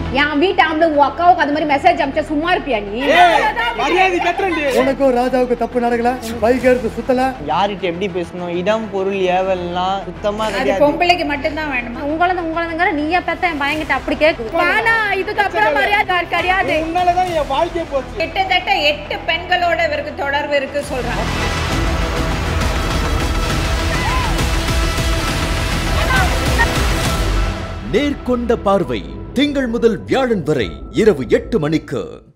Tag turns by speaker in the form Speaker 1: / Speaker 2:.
Speaker 1: என் வீட்டு ஆம்பளை உன் அக்காவுக்கு அது மாதிரி மெசேஜ் அனுப்பிச்சா சும்மா இருப்பியா நீ?
Speaker 2: மரியாதை கட்டறேன்.
Speaker 3: உனக்கும் ராஜாவுக்கு தப்பு நடக்கல, பைக் எடுத்து சுத்தல.
Speaker 4: யார்கிட்ட எப்படி பேசணும், இடம் பொருள் ஏவல்லாம் சுத்தமா
Speaker 5: அது
Speaker 4: கிடையாது.
Speaker 5: பொம்பளைக்கு மட்டும் தான் வேணுமா?
Speaker 1: உங்களதுங்கற நீயே பெத்த என் பையன்கிட்ட அப்படி கேக்கு.
Speaker 5: ஆனா இதுக்கு அப்புறம் மரியாதை கிடையாது.
Speaker 2: உன்னால தான் என் வாழ்க்கையே போச்சு.
Speaker 5: கிட்டத்தட்ட 8 பெண்களோட இவருக்கு தொடர்பு இருக்கு சொல்றாங்க.
Speaker 6: நேர்கொண்ட பார்வை திங்கள் முதல் வியாழன் வரை இரவு 8 மணிக்கு.